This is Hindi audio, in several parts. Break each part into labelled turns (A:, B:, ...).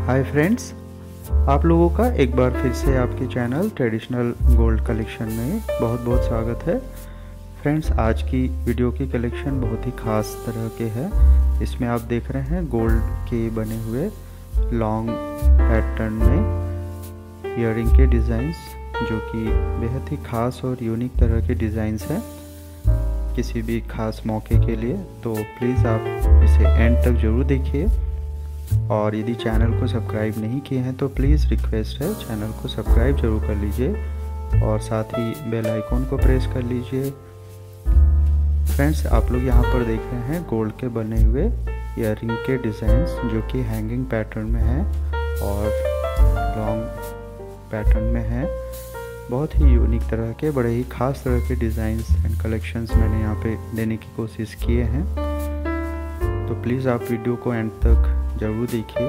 A: हाय फ्रेंड्स, आप लोगों का एक बार फिर से आपके चैनल ट्रेडिशनल गोल्ड कलेक्शन में बहुत बहुत स्वागत है। फ्रेंड्स, आज की वीडियो की कलेक्शन बहुत ही ख़ास तरह के है। इसमें आप देख रहे हैं गोल्ड के बने हुए लॉन्ग पैटर्न में ईयरिंग के डिज़ाइंस, जो कि बेहद ही ख़ास और यूनिक तरह के डिज़ाइंस हैं किसी भी ख़ास मौके के लिए। तो प्लीज़ आप इसे एंड तक ज़रूर देखिए, और यदि चैनल को सब्सक्राइब नहीं किए हैं तो प्लीज़ रिक्वेस्ट है चैनल को सब्सक्राइब जरूर कर लीजिए और साथ ही बेल आइकॉन को प्रेस कर लीजिए। फ्रेंड्स, आप लोग यहाँ पर देख रहे हैं गोल्ड के बने हुए ईयरिंग के डिज़ाइंस, जो कि हैंगिंग पैटर्न में हैं और लॉन्ग पैटर्न में हैं। बहुत ही यूनिक तरह के, बड़े ही ख़ास तरह के डिज़ाइंस एंड कलेक्शंस मैंने यहाँ पे देने की कोशिश किए हैं। तो प्लीज़ आप वीडियो को एंड तक ज़रूर देखिए,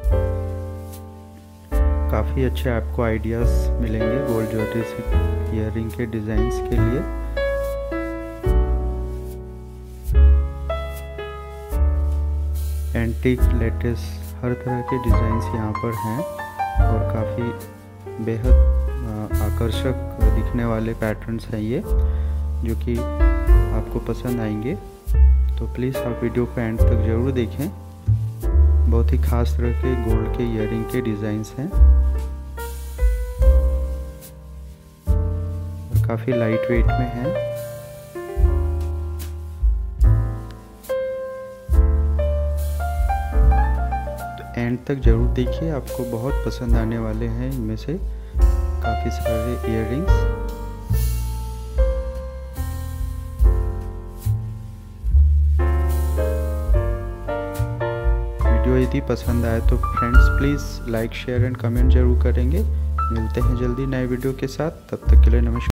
A: काफ़ी अच्छे आपको आइडियाज़ मिलेंगे गोल्ड ज्वेलरी से ईयरिंग के डिज़ाइंस के लिए। एंटीक, लेटेस्ट, हर तरह के डिज़ाइंस यहाँ पर हैं और काफ़ी बेहद आकर्षक दिखने वाले पैटर्न्स हैं ये, जो कि आपको पसंद आएंगे। तो प्लीज़ आप वीडियो को एंड तक ज़रूर देखें। बहुत ही ख़ास तरह के गोल्ड के ईयरिंग के डिज़ाइंस हैं और काफ़ी लाइट वेट में हैं। तो एंड तक ज़रूर देखिए, आपको बहुत पसंद आने वाले हैं इनमें से काफ़ी सारे ईयरिंग्स। वीडियो यदि पसंद आए तो friends please like, share and comment जरूर करेंगे। मिलते हैं जल्दी नए वीडियो के साथ, तब तक के लिए नमस्कार।